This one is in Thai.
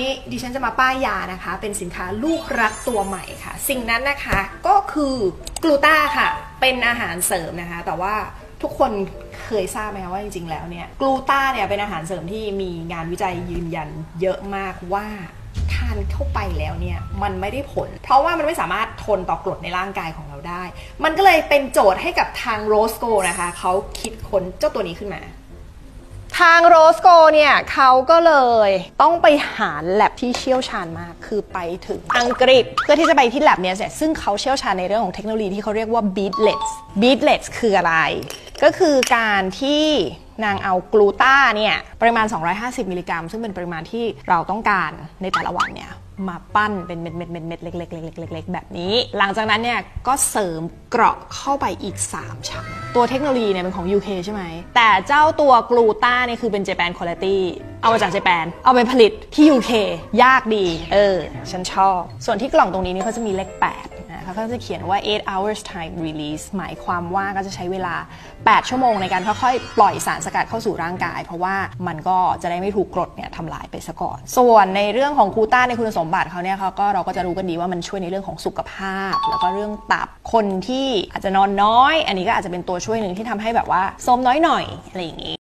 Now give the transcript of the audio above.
นี้ดิฉันจะมาป้ายยานะคะเป็นสินค้าลูกรักตัวใหม่ค่ะสิ่งนั้นนะคะก็คือกลูต้าค่ะเป็นอาหารเสริมนะคะแต่ว่าทุกคนเคยทราบไหมคะว่าจริงๆแล้วเนี่ยกลูต้าเนี่ยเป็นอาหารเสริมที่มีงานวิจัยยืนยันเยอะมากว่าทานเข้าไปแล้วเนี่ยมันไม่ได้ผลเพราะว่ามันไม่สามารถทนต่อกรดในร่างกายของเราได้มันก็เลยเป็นโจทย์ให้กับทางโรสโกนะคะเขาคิดค้นเจ้าตัวนี้ขึ้นมาทางโรสโกเนี่ยเขาก็เลยต้องไปหาแลบที่เชี่ยวชาญมากคือไปถึงอังกฤษเพื่อที่จะไปที่แลบเนี่ยซึ่งเขาเชี่ยวชาญในเรื่องของเทคโนโลยีที่เขาเรียกว่า beadlets คืออะไรก็คือการที่นางเอากลูต้าเนี่ยปริมาณ250มิลลิกรัมซึ่งเป็นปริมาณที่เราต้องการในแต่ละวันเนี่ยมาปั้นเป็นเม็ดเล็กๆแบบนี้หลังจากนั้นเนี่ยก็เสริมเกราะเข้าไปอีก3ชั้นตัวเทคโนโลยีเนี่ยเป็นของ UK ใช่ไหมแต่เจ้าตัวกลูต้าเนี่ยคือเป็น Japan Quality เอามาจาก Japan เอาไปผลิตที่ UK ยากดีฉันชอบส่วนที่กล่องตรงนี้นี่เขาจะมีเลข8เขาก็จะเขียนว่า8 hours time release หมายความว่าก็จะใช้เวลา8ชั่วโมงในการค่อยๆปล่อยสารสกัดเข้าสู่ร่างกายเพราะว่ามันก็จะได้ไม่ถูกกรดเนี่ยทำลายไปซะก่อนส่วนในเรื่องของกลูต้าในคุณสมบัติเขาเนี่ยเราก็จะรู้กันดีว่ามันช่วยในเรื่องของสุขภาพแล้วก็เรื่องตับคนที่อาจจะนอนน้อยอันนี้ก็อาจจะเป็นตัวช่วยหนึ่งที่ทำให้แบบว่าซมน้อยหน่อยอะไรอย่างนี้